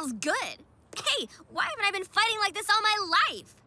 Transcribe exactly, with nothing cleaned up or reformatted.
feels good. Hey, why haven't I been fighting like this all my life?